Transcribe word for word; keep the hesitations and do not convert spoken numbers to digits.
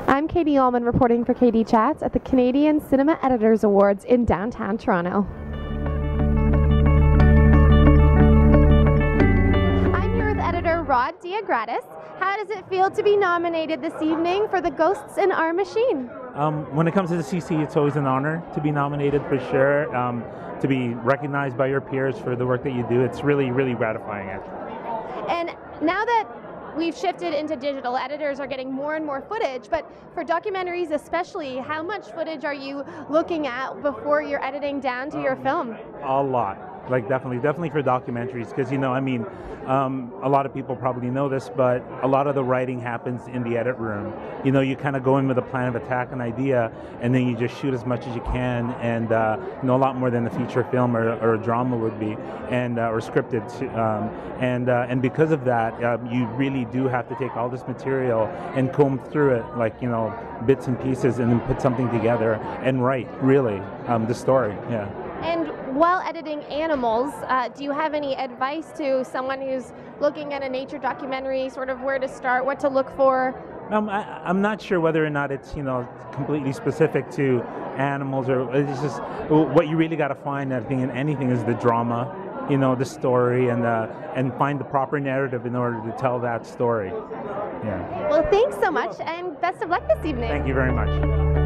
I'm Katie Allman reporting for K D Chats at the Canadian Cinema Editors Awards in downtown Toronto. I'm here with editor Rod Diagratis. How does it feel to be nominated this evening for the Ghosts in Our Machine? Um, when it comes to the C C, it's always an honor to be nominated for sure. Um, to be recognized by your peers for the work that you do, it's really, really gratifying actually. And now that we've shifted into digital, editors are getting more and more footage, but for documentaries especially, how much footage are you looking at before you're editing down to um, your film? A lot. Like definitely, definitely for documentaries, because you know, I mean, um, a lot of people probably know this, but a lot of the writing happens in the edit room. You know, you kind of go in with a plan of attack, an idea, and then you just shoot as much as you can, and uh, you know, a lot more than a feature film or, or a drama would be, and uh, or scripted. Um, and uh, and because of that, uh, you really do have to take all this material and comb through it, like you know, bits and pieces, and then put something together and write really um, the story. Yeah. And while editing animals, uh, do you have any advice to someone who's looking at a nature documentary, sort of where to start, what to look for? Um, I, I'm not sure whether or not it's, you know, completely specific to animals, or it's just what you really got to find, I think, in anything is the drama, you know, the story, and uh, and find the proper narrative in order to tell that story. Yeah. Well, thanks so much, and best of luck this evening. Thank you very much.